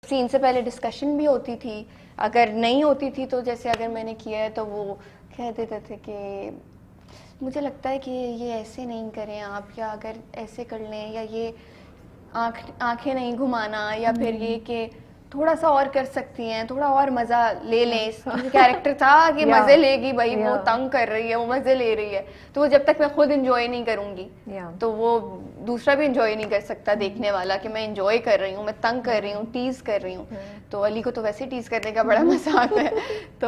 Scene से पहले discussion भी होती थी, अगर नहीं होती थी तो जैसे अगर मैंने किया है तो वो कह देते थे कि मुझे लगता है कि ये ऐसे नहीं करें आप, या अगर ऐसे कर लें, या ये आंखें नहीं घुमाना, या फिर ये कि थोड़ा सा और कर सकती हैं, थोड़ा और मजा ले लें। कैरेक्टर था कि मजे लेगी भाई, वो तंग कर रही है, वो मजे ले रही है, तो वो जब तक मैं खुद एंजॉय नहीं करूंगी तो वो दूसरा भी एंजॉय नहीं कर सकता देखने वाला, कि मैं एंजॉय कर रही हूँ, मैं तंग कर रही हूँ, टीज कर रही हूँ। तो अली को तो वैसे टीज करने का बड़ा मजा आता है। तो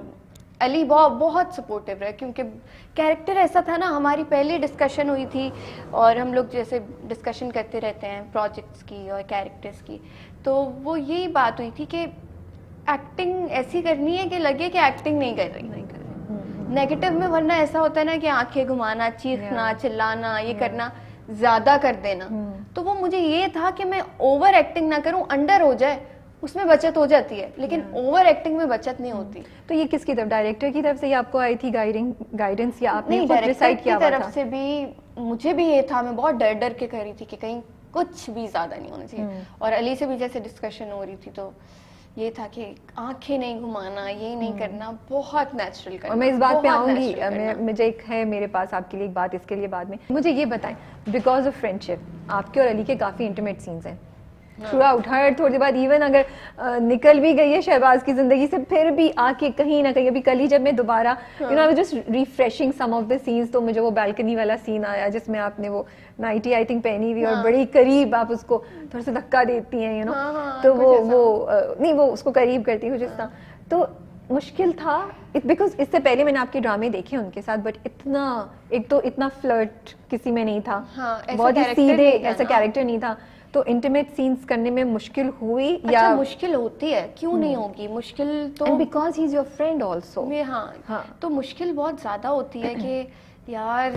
अली बहुत सपोर्टिव रहा, क्योंकि कैरेक्टर ऐसा था ना, हमारी पहली डिस्कशन हुई थी और हम लोग जैसे डिस्कशन करते रहते हैं प्रोजेक्ट्स की और कैरेक्टर्स की, तो वो यही बात हुई थी कि एक्टिंग ऐसी करनी है कि लगे कि एक्टिंग नहीं कर रही नेगेटिव में, वरना ऐसा होता है ना कि आंखें घुमाना, चीखना, चिल्लाना, ये करना, ज्यादा कर देना। तो वो मुझे ये था कि मैं ओवर एक्टिंग ना करूं, अंडर हो जाए, उसमें बचत हो जाती है, लेकिन ओवर एक्टिंग में बचत नहीं होती। तो ये किसकी तरफ, डायरेक्टर की तरफ से या आपको आई थी गाइडेंस, या आपने खुद डिसाइड किया? तरफ से भी मुझे भी ये था, मैं बहुत डर डर के कर रही थी कि कहीं कुछ भी ज्यादा नहीं होना चाहिए। और अली से भी जैसे डिस्कशन हो रही थी तो ये था कि आंखें नहीं घुमाना, ये नहीं करना, बहुत नेचुरल करना। और मैं इस बात पे आऊंगी, मुझे एक है मेरे पास आपके लिए एक बात, इसके लिए बाद में मुझे ये बताएं, बिकॉज ऑफ फ्रेंडशिप आपके और अली के काफी इंटीमेट सीन्स हैं थ्रू आउट, हर थोड़ी देर बाद इवन अगर निकल भी गई है शहबाज की जिंदगी से, फिर भी आके कहीं ना कहीं, अभी कल ही जब मैं दोबारा you know I was just refreshing some of the scenes, तो मुझे वो बालकनी वाला सीन आया जिसमें आपने वो नाइटी आई थिंक पहनी हुई और बड़ी करीब आप उसको थोड़ा सा धक्का देती हैं, यू नो, तो वो नहीं, वो उसको करीब करती है जिस तरह, तो मुश्किल था बिकॉज इससे पहले मैंने आपके ड्रामे देखे उनके साथ, बट इतना, एक तो इतना फ्लर्ट किसी में नहीं था, बहुत ही सीधे, ऐसा कैरेक्टर नहीं था, तो इंटीमेट सीन्स करने में मुश्किल हुई? या मुश्किल होती है, क्यों नहीं होगी मुश्किल, तो and because he is your friend also. हाँ, तो मुश्किल बहुत ज्यादा होती है कि यार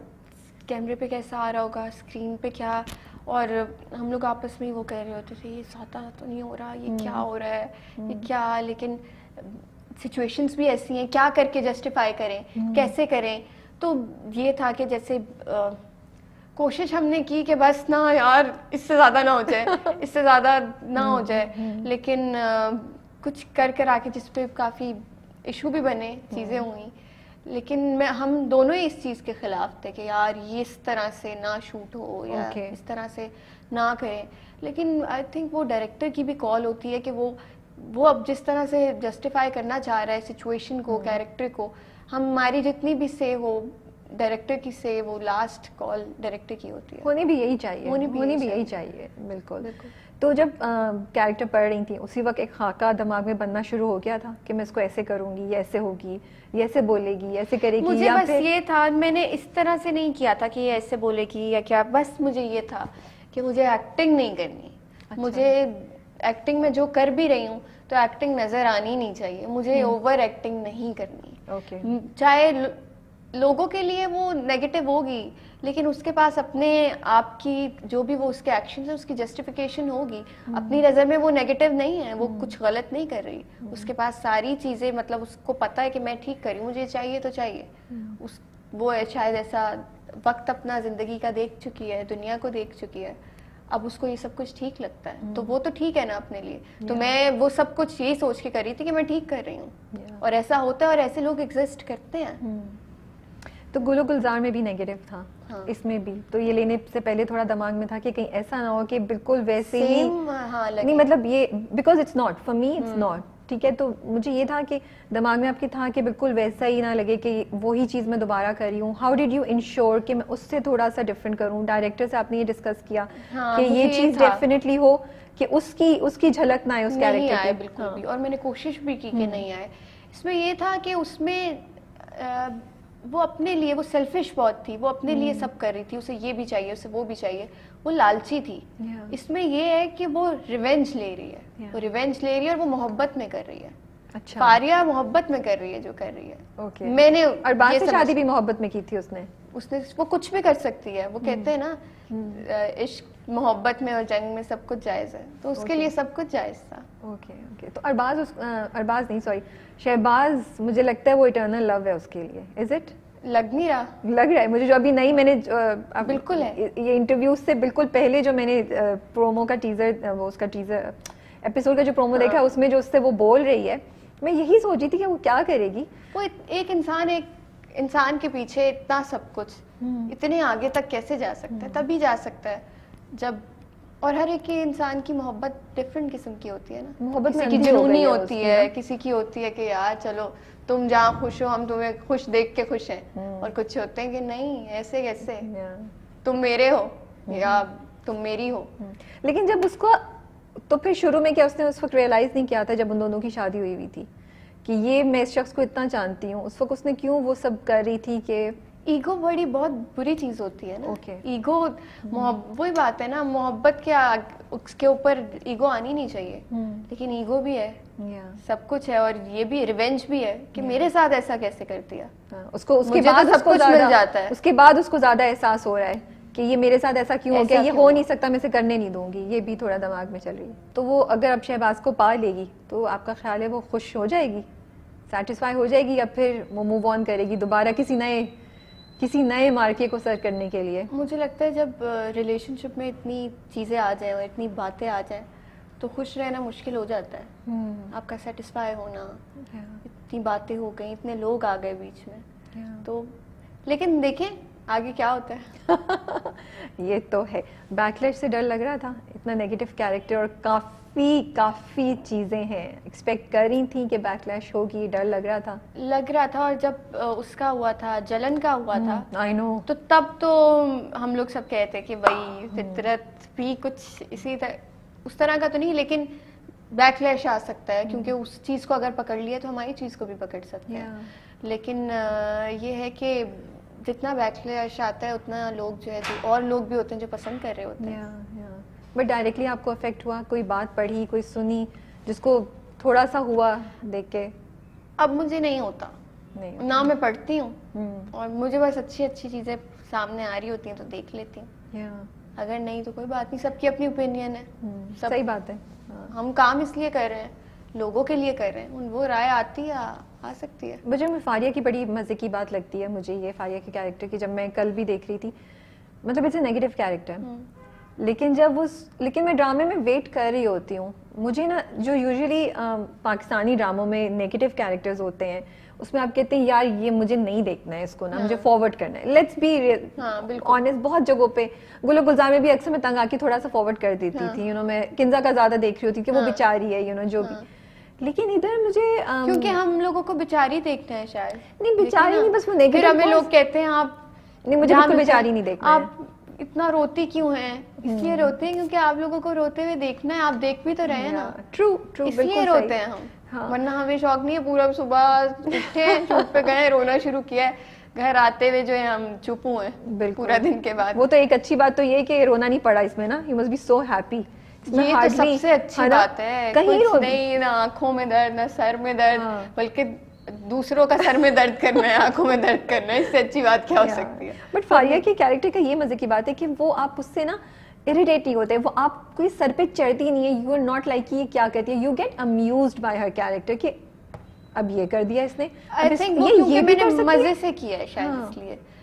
कैमरे पे कैसा आ रहा होगा, स्क्रीन पे क्या, और हम लोग आपस में ही वो कह रहे होते थे ये ज्यादा तो नहीं हो रहा, ये क्या हो रहा है, ये क्या, लेकिन सिचुएशंस भी ऐसी हैं, क्या करके जस्टिफाई करें, कैसे करें। तो ये था कि जैसे कोशिश हमने की कि बस ना यार इससे ज़्यादा ना हो जाए, इससे ज़्यादा ना हो जाए, लेकिन कुछ कर आके जिस पे काफ़ी इशू भी बने, चीज़ें हुई, लेकिन हम दोनों ही इस चीज़ के खिलाफ थे कि यार ये इस तरह से ना शूट हो या इस तरह से ना करें। लेकिन आई थिंक वो डायरेक्टर की भी कॉल होती है कि वो अब जिस तरह से जस्टिफाई करना चाह रहा है सिचुएशन को, कैरेक्टर को, हमारी जितनी भी से हो डायरेक्टर की से, वो लास्ट कॉल डायरेक्टर की होती है। होनी भी यही चाहिए, होनी भी यही चाहिए, बिल्कुल। तो जब कैरेक्टर पढ़ रही थी उसी वक्त एक खाका दिमाग में बनना शुरू हो गया था कि मैं इसको ऐसे करूंगी, ये ऐसे होगी, ये ऐसे बोलेगी, ये ऐसे करेगी, मुझे बस ये था, मैंने इस तरह से नहीं किया था कि ये ऐसे बोलेगी या क्या, बस मुझे ये था कि मुझे एक्टिंग नहीं करनी। अच्छा। मुझे एक्टिंग में जो कर भी रही हूँ तो एक्टिंग नजर आनी नहीं चाहिए, मुझे ओवर एक्टिंग नहीं करनी। चाहे लोगों के लिए वो नेगेटिव होगी, लेकिन उसके पास अपने आप की जो भी वो उसके एक्शन है उसकी जस्टिफिकेशन होगी। अपनी नज़र में वो नेगेटिव नहीं है, वो कुछ गलत नहीं कर रही, उसके पास सारी चीज़ें, मतलब उसको पता है कि मैं ठीक कर रही हूँ, मुझे चाहिए तो चाहिए। वो शायद ऐसा वक्त अपना ज़िंदगी का देख चुकी है, दुनिया को देख चुकी है, अब उसको ये सब कुछ ठीक लगता है, तो वो तो ठीक है ना अपने लिए। तो मैं वो सब कुछ यही सोच के कर रही थी कि मैं ठीक कर रही हूँ, और ऐसा होता है और ऐसे लोग एग्जिस्ट करते हैं। तो गुलो गुलजार में भी नेगेटिव था, हाँ। इसमें भी तो ये लेने से पहले थोड़ा दिमाग में था कि कहीं ऐसा ना हो कि बिल्कुल वैसे ही, हाँ, नहीं मतलब ये because it's not for me, it's not, ठीक है। तो मुझे ये था कि दिमाग में आपकी था कि बिल्कुल वैसा ही ना लगे कि वही चीज़ मैं दोबारा कर रही हूँ। हाउ डिड यू इंश्योर कि मैं उससे थोड़ा सा डिफरेंट करूँ? डायरेक्टर से आपने ये डिस्कस किया कि ये चीज़ डेफिनेटली हो कि उसकी झलक ना आए उस कैरेक्टर की? बिल्कुल भी, और मैंने कोशिश भी की कि नहीं आए। इसमें ये था कि उसमें वो अपने लिए, वो सेल्फिश बहुत थी, वो अपने लिए सब कर रही थी, उसे ये भी चाहिए, उसे वो भी चाहिए, वो लालची थी। इसमें ये है कि वो रिवेंज ले रही है, वो रिवेंज ले रही है और वो मोहब्बत में कर रही है। अच्छा, फारिया मोहब्बत में कर रही है जो कर रही है। ओके। मैंने अरबाज से शादी भी मोहब्बत में की थी उसने वो कुछ भी कर सकती है, वो कहते हैं ना इश्क मोहब्बत में और जंग में सब कुछ जायज है, तो उसके लिए सब कुछ जायज था। ओके। तो अरबाज नहीं, सॉरी, शहबाज, मुझे लगता है वो इटर्नल लव है उसके लिए, इज इट? लग नहीं रहा, लग रहा है मुझे, जो अभी नहीं, मैंने बिल्कुल है ये इंटरव्यू से बिल्कुल पहले जो मैंने प्रोमो का टीजर, वो उसका टीजर एपिसोड का जो प्रोमो देखा है उसमें जो उससे वो बोल रही है, मैं यही सोच रही थी कि वो क्या करेगी। वो एक इंसान के पीछे इतना सब कुछ, इतने आगे तक कैसे जा सकता है? तभी जा सकता है जब, और हर एक इंसान की मोहब्बत डिफरेंट किस्म की होती है ना। मोहब्बत किसी की जुनूनी होती है, किसी की होती है कि यार चलो तुम जहाँ खुश हो हम तुम्हें खुश देख के खुश हैं, और कुछ होते हैं कि नहीं ऐसे कैसे, तुम मेरे हो या तुम मेरी हो। लेकिन जब उसको, तो फिर शुरू में क्या उसने उस वक्त रियलाइज नहीं किया था जब उन दोनों की शादी हुई थी कि ये मैं इस शख्स को इतना जानती हूँ, उस वक्त उसने क्यों वो सब कर रही थी कि ईगो बड़ी बहुत बुरी चीज होती है ना। ईगो वही बात है ना, मोहब्बत के उसके ऊपर ईगो आनी नहीं चाहिए, लेकिन ईगो भी है, सब कुछ है, और ये भी रिवेंज भी है कि मेरे साथ ऐसा कैसे कर दिया। उसको उसके बाद सब कुछ मिल जाता है, उसके बाद उसको ज्यादा एहसास हो रहा है कि ये मेरे साथ ऐसा क्यों हो गया, ये हो नहीं सकता, मैं इसे करने नहीं दूंगी, ये भी थोड़ा दिमाग में चल रही है। तो वो अगर अब शहबाज को पा लेगी तो आपका ख्याल है वो खुश हो जाएगी, सेटिस्फाई हो जाएगी, या फिर वो मूव ऑन करेगी दोबारा किसी नए मार्के को सर करने के लिए? मुझे लगता है जब रिलेशनशिप में इतनी चीजें आ जाए और इतनी बातें आ जाए तो खुश रहना मुश्किल हो जाता है। आपका सेटिस्फाई होना, इतनी बातें हो गई, इतने लोग आ गए बीच में, तो लेकिन देखें आगे क्या होता है। ये तो है। बैकलैश से डर लग रहा था, इतना नेगेटिव कैरेक्टर और काफी चीजें हैं, एक्सपेक्ट कर रही थी कि बैकलैश होगी, डर लग रहा था। और जब उसका हुआ था, जलन का हुआ था, आई नो, तो तब तो हम लोग सब कहते कि भाई फितरत भी कुछ इसी तरह, उस तरह का तो नहीं, लेकिन बैकलैश आ सकता है क्योंकि उस चीज को अगर पकड़ लिया तो हमारी चीज को भी पकड़ सकते हैं। लेकिन ये है कि जितना बैकलैश आता है उतना लोग जो है, और लोग भी होते हैं जो पसंद कर रहे होते हैं। बट डायरेक्टली आपको अफेक्ट हुआ? कोई बात पढ़ी, कोई सुनी जिसको थोड़ा सा हुआ देख के? अब मुझे नहीं होता, ना मैं पढ़ती हूँ, और मुझे बस अच्छी चीजें सामने आ रही होती हैं तो देख लेती हूँ, अगर नहीं तो कोई बात नहीं, सबकी अपनी ओपिनियन है। सही बात है। हम काम इसलिए कर रहे हैं, लोगों के लिए कर रहे हैं, वो राय आती है, आ सकती है। मुझे फारिया की बड़ी मजे की बात लगती है, मुझे ये फारिया के कैरेक्टर की, जब मैं कल भी देख रही थी, मतलब इट्स अ नेगेटिव कैरेक्टर, लेकिन मैं ड्रामे में वेट कर रही होती हूँ। मुझे ना जो यूजुअली पाकिस्तानी ड्रामों में नेगेटिव कैरेक्टर्स होते हैं उसमें आप कहते हैं यार ये मुझे नहीं देखना है, इसको ना मुझे फॉरवर्ड करना है, लेट्स बी ऑनेस्ट। बहुत जगहों पे गुलो गुलजार में भी अक्सर मैं तंग आके थोड़ा सा फॉरवर्ड कर देती थी, मैं किंजा का ज्यादा देख रही होती कि वो बेचारी है, जो भी। लेकिन इधर मुझे क्योंकि हम लोगों को बेचारी देखना है शायद। नहीं बेचारी नहीं, बस वो नेगेटिव। हमें लोग कहते हैं आप नहीं, मुझे बिल्कुल बेचारी नहीं देखना। आप इतना रोती क्यों हैं? इसलिए रोते हैं क्योंकि आप लोगों को रोते हुए देखना है, आप देख भी तो रहे हैं ना। ट्रू, इसलिए रोते हैं हम, वरना हमें शौक नहीं है। पूरा सुबह उठे, चुप पे गए, रोना शुरू किया है, घर आते हुए जो है हम चुप हुए पूरा दिन के बाद। वो तो एक अच्छी बात तो ये कि रोना नहीं पड़ा इसमें ना, you must be so happy. ये तो सबसे अच्छी बात है, कहीं कुछ नहीं, ना आंखों में दर्द, ना सर में दर्द, बल्कि दूसरों का सर में दर्द करना है, आंखों में दर्द करना है, इससे अच्छी बात क्या हो सकती है। बट फारिया के कैरेक्टर का ये मजे की बात है कि वो आप उससे ना इरिटेट नहीं होते, वो आप कोई सर पे चढ़ती नहीं है, यू आर नॉट लाइक ये क्या कहती है, यू गेट अम्यूज्ड बाय हर कैरेक्टर कि अब ये कर दिया इसने। आई थिंक ये मैंने मजे से किया है शायद, इसलिए